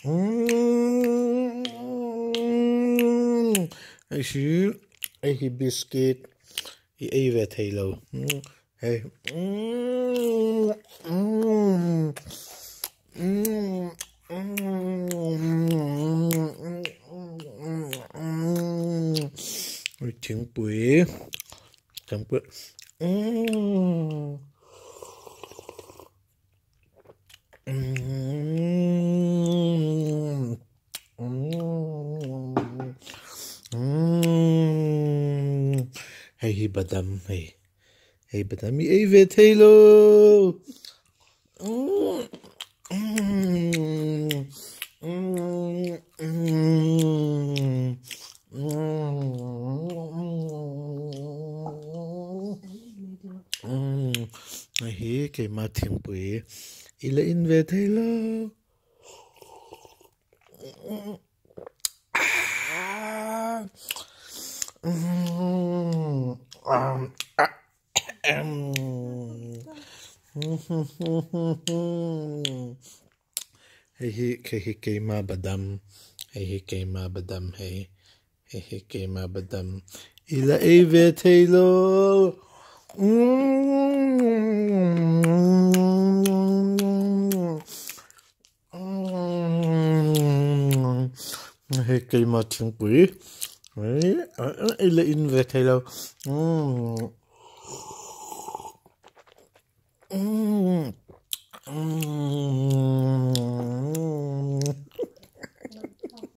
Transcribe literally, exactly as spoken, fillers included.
ai xí ai hi biscuit i ai ve thei lo hey ui tiếng bưởi tiếng bưởi hey hi badam hey hey badam i ai ve thei lo hi cái mà tiếng bưởi i là in về thầy lo hey hi cái hi cái mà badam hey hi cái mà badam hey hey hi cái mà badam i là ai về thầy lo hey cái mà tiếng bưởi ấy là in về thầy đâu